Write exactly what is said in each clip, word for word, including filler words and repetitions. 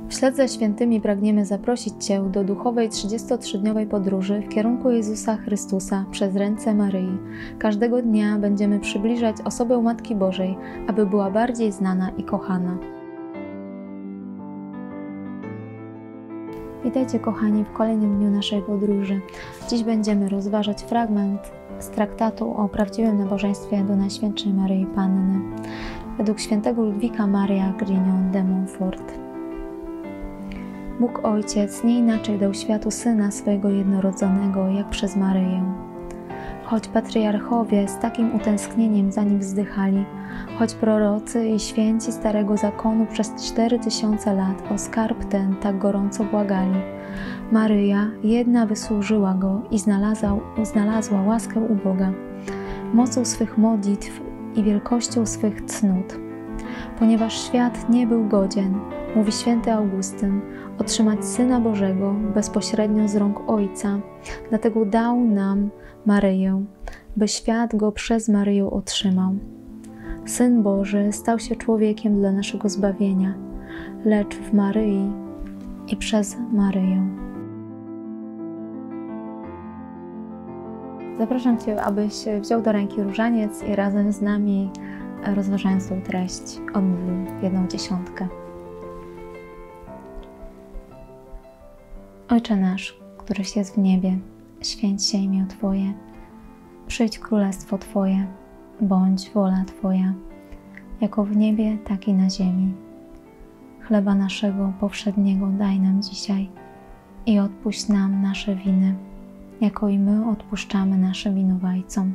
Wśled ze świętymi pragniemy zaprosić Cię do duchowej trzydziestotrzydniowej podróży w kierunku Jezusa Chrystusa przez ręce Maryi. Każdego dnia będziemy przybliżać osobę Matki Bożej, aby była bardziej znana i kochana. Witajcie kochani w kolejnym dniu naszej podróży. Dziś będziemy rozważać fragment z traktatu o prawdziwym nabożeństwie do Najświętszej Maryi Panny, według świętego Ludwika Maria Grignon de Montfort. Bóg Ojciec nie inaczej dał światu Syna swojego jednorodzonego, jak przez Maryję. Choć patriarchowie z takim utęsknieniem za nim wzdychali, choć prorocy i święci Starego Zakonu przez cztery tysiące lat o skarb ten tak gorąco błagali, Maryja jedna wysłużyła go i znalazła, znalazła łaskę u Boga, mocą swych modlitw i wielkością swych cnót. Ponieważ świat nie był godzien, mówi święty Augustyn, otrzymać Syna Bożego bezpośrednio z rąk Ojca, dlatego dał nam Maryję, by świat go przez Maryję otrzymał. Syn Boży stał się człowiekiem dla naszego zbawienia, lecz w Maryi i przez Maryję. Zapraszam Cię, abyś wziął do ręki różaniec i razem z nami, rozważając tą treść, odmówił jedną dziesiątkę. Ojcze nasz, któryś jest w niebie, święć się imię Twoje, przyjdź królestwo Twoje, bądź wola Twoja, jako w niebie, tak i na ziemi. Chleba naszego powszedniego daj nam dzisiaj i odpuść nam nasze winy, jako i my odpuszczamy naszym winowajcom.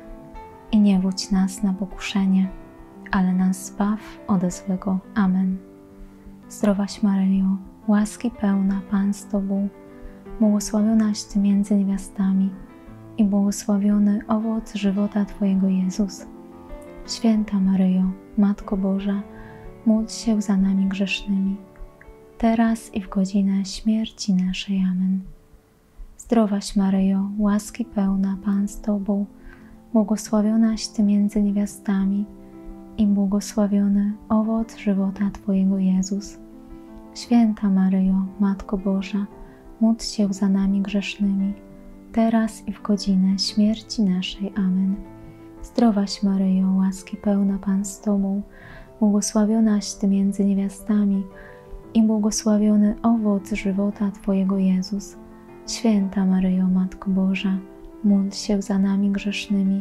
I nie wódź nas na pokuszenie, ale nas zbaw ode złego. Amen. Zdrowaś Maryjo, łaski pełna, Pan z Tobą, błogosławionaś Ty między niewiastami i błogosławiony owoc żywota Twojego Jezus. Święta Maryjo, Matko Boża, módl się za nami grzesznymi, teraz i w godzinę śmierci naszej. Amen. Zdrowaś Maryjo, łaski pełna, Pan z Tobą, błogosławionaś Ty między niewiastami i błogosławiony owoc żywota Twojego Jezus. Święta Maryjo, Matko Boża, módl się za nami grzesznymi, teraz i w godzinę śmierci naszej. Amen. Zdrowaś Maryjo, łaski pełna, Pan z Tobą, błogosławionaś Ty między niewiastami i błogosławiony owoc żywota Twojego Jezus. Święta Maryjo, Matko Boża, módl się za nami grzesznymi,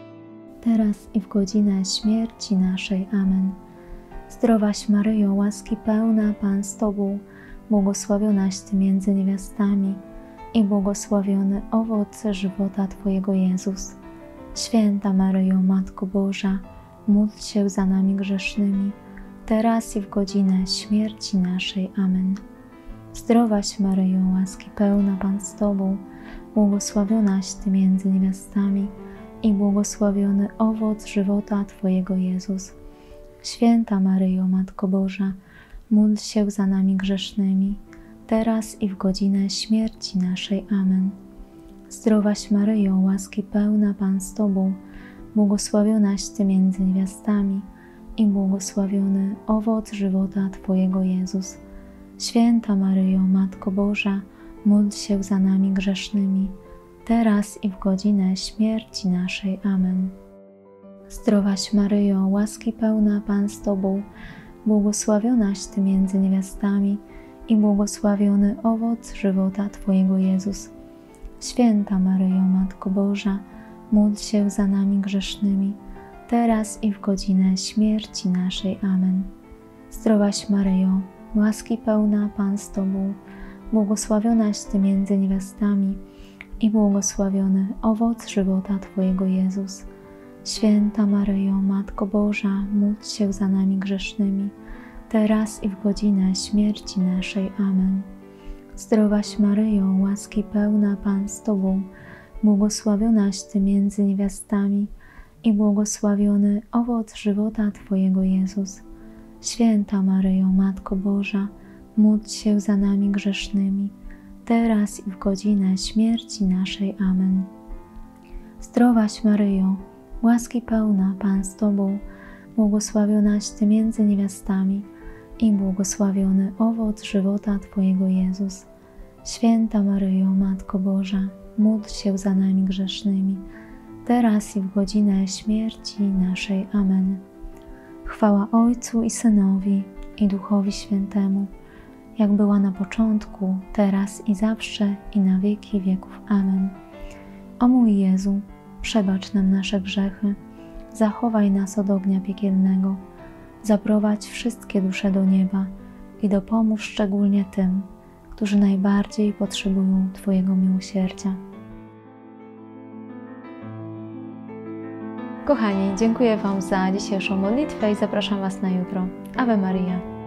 teraz i w godzinę śmierci naszej. Amen. Zdrowaś Maryjo, łaski pełna, Pan z Tobą, błogosławionaś Ty między niewiastami i błogosławiony owoc żywota Twojego Jezus. Święta Maryjo, Matko Boża, módl się za nami grzesznymi, teraz i w godzinę śmierci naszej. Amen. Zdrowaś Maryjo, łaski pełna, Pan z Tobą, błogosławionaś Ty między niewiastami i błogosławiony owoc żywota Twojego Jezus. Święta Maryjo, Matko Boża, módl się za nami grzesznymi, teraz i w godzinę śmierci naszej. Amen. Zdrowaś Maryjo, łaski pełna, Pan z Tobą, błogosławionaś Ty między niewiastami i błogosławiony owoc żywota Twojego Jezus. Święta Maryjo, Matko Boża, módl się za nami grzesznymi, teraz i w godzinę śmierci naszej. Amen. Zdrowaś Maryjo, łaski pełna, Pan z Tobą, błogosławionaś Ty między niewiastami i błogosławiony owoc żywota Twojego Jezus. Święta Maryjo, Matko Boża, módl się za nami grzesznymi, teraz i w godzinę śmierci naszej. Amen. Zdrowaś Maryjo, łaski pełna, Pan z Tobą, błogosławionaś Ty między niewiastami i błogosławiony owoc żywota Twojego Jezus. Święta Maryjo, Matko Boża, módl się za nami grzesznymi, teraz i w godzinę śmierci naszej. Amen. Zdrowaś Maryjo, łaski pełna, Pan z Tobą, błogosławionaś Ty między niewiastami i błogosławiony owoc żywota Twojego Jezus. Święta Maryjo, Matko Boża, módl się za nami grzesznymi, teraz i w godzinę śmierci naszej. Amen. Zdrowaś Maryjo, łaski pełna, Pan z Tobą, błogosławionaś Ty między niewiastami i błogosławiony owoc żywota Twojego Jezus. Święta Maryjo, Matko Boża, módl się za nami grzesznymi, teraz i w godzinę śmierci naszej. Amen. Chwała Ojcu i Synowi, i Duchowi Świętemu, jak była na początku, teraz i zawsze, i na wieki wieków. Amen. O mój Jezu, przebacz nam nasze grzechy, zachowaj nas od ognia piekielnego, zaprowadź wszystkie dusze do nieba i dopomóż szczególnie tym, którzy najbardziej potrzebują Twojego miłosierdzia. Kochani, dziękuję Wam za dzisiejszą modlitwę i zapraszam Was na jutro. Ave Maria.